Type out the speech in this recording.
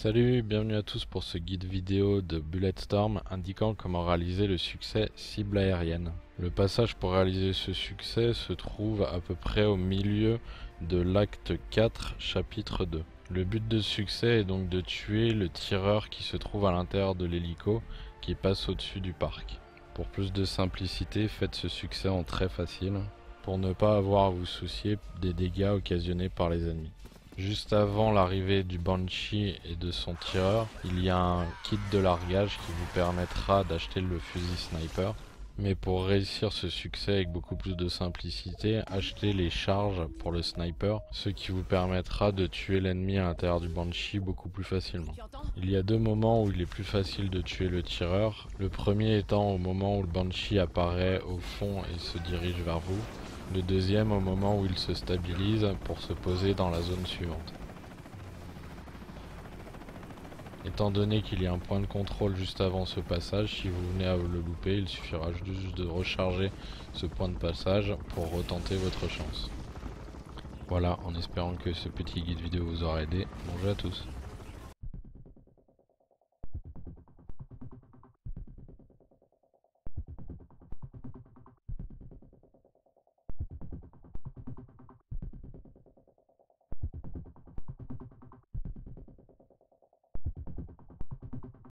Salut, bienvenue à tous pour ce guide vidéo de Bulletstorm indiquant comment réaliser le succès cible aérienne. Le passage pour réaliser ce succès se trouve à peu près au milieu de l'acte 4, chapitre 2. Le but de ce succès est donc de tuer le tireur qui se trouve à l'intérieur de l'hélico qui passe au-dessus du parc. Pour plus de simplicité, faites ce succès en très facile pour ne pas avoir à vous soucier des dégâts occasionnés par les ennemis. Juste avant l'arrivée du Banshee et de son tireur, il y a un kit de largage qui vous permettra d'acheter le fusil sniper. Mais pour réussir ce succès avec beaucoup plus de simplicité, achetez les charges pour le sniper, ce qui vous permettra de tuer l'ennemi à l'intérieur du Banshee beaucoup plus facilement. Il y a deux moments où il est plus facile de tuer le tireur, le premier étant au moment où le Banshee apparaît au fond et se dirige vers vous. Le deuxième au moment où il se stabilise pour se poser dans la zone suivante. Étant donné qu'il y a un point de contrôle juste avant ce passage, si vous venez à le louper, il suffira juste de recharger ce point de passage pour retenter votre chance. Voilà, en espérant que ce petit guide vidéo vous aura aidé. Bonjour à tous.